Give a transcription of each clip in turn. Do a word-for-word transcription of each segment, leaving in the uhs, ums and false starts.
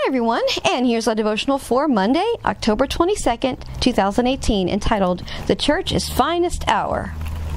everyone, and here's our devotional for Monday, October twenty-second, two thousand eighteen, entitled, The Church's Finest Hour.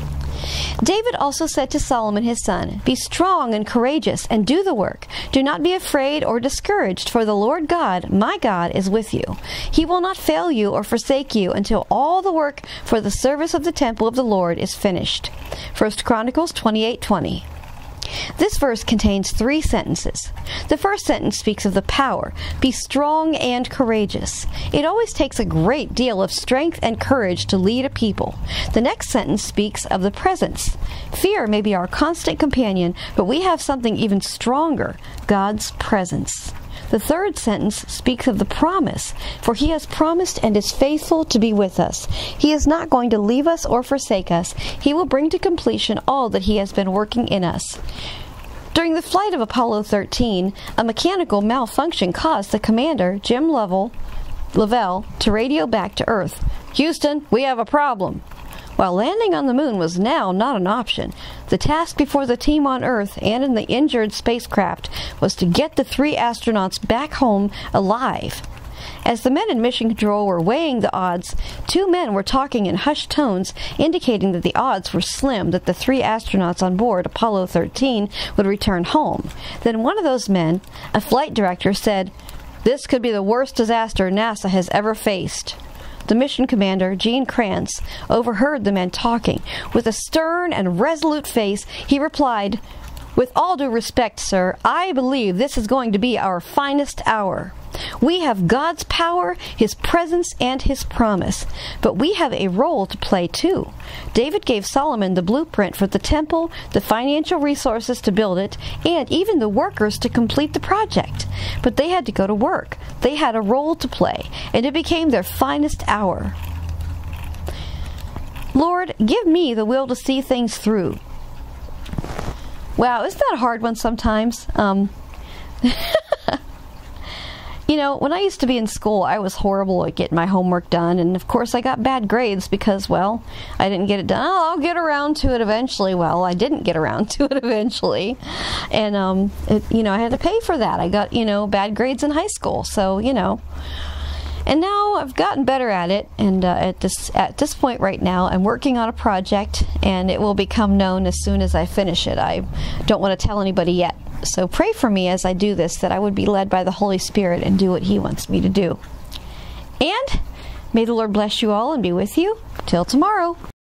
David also said to Solomon his son, Be strong and courageous, and do the work. Do not be afraid or discouraged, for the Lord God, my God, is with you. He will not fail you or forsake you until all the work for the service of the temple of the Lord is finished. First Chronicles twenty-eight twenty. This verse contains three sentences. The first sentence speaks of the power, be strong and courageous. It always takes a great deal of strength and courage to lead a people. The next sentence speaks of the presence. Fear may be our constant companion, but we have something even stronger, God's presence. The third sentence speaks of the promise, for He has promised and is faithful to be with us. He is not going to leave us or forsake us. He will bring to completion all that He has been working in us. During the flight of Apollo thirteen, a mechanical malfunction caused the commander, Jim Lovell, Lovell, to radio back to Earth. Houston, we have a problem. While landing on the moon was now not an option, the task before the team on Earth and in the injured spacecraft was to get the three astronauts back home alive. As the men in mission control were weighing the odds, two men were talking in hushed tones, indicating that the odds were slim that the three astronauts on board Apollo thirteen would return home. Then one of those men, a flight director, said, This could be the worst disaster NASA has ever faced. The mission commander, Gene Kranz, overheard the men talking. With a stern and resolute face, he replied, With all due respect, sir, I believe this is going to be our finest hour. We have God's power, His presence, and His promise. But we have a role to play, too. David gave Solomon the blueprint for the temple, the financial resources to build it, and even the workers to complete the project. But they had to go to work. They had a role to play, and it became their finest hour. Lord, give me the will to see things through. Wow, isn't that a hard one sometimes? Um... You know, when I used to be in school, I was horrible at getting my homework done, and of course I got bad grades because, well, I didn't get it done. Oh, I'll get around to it eventually. Well, I didn't get around to it eventually, and, um, it, you know, I had to pay for that. I got, you know, bad grades in high school, so, you know. And now I've gotten better at it, and uh, at this at this point right now, I'm working on a project, and it will become known as soon as I finish it. I don't want to tell anybody yet. So pray for me as I do this, that I would be led by the Holy Spirit and do what He wants me to do. And may the Lord bless you all and be with you till tomorrow.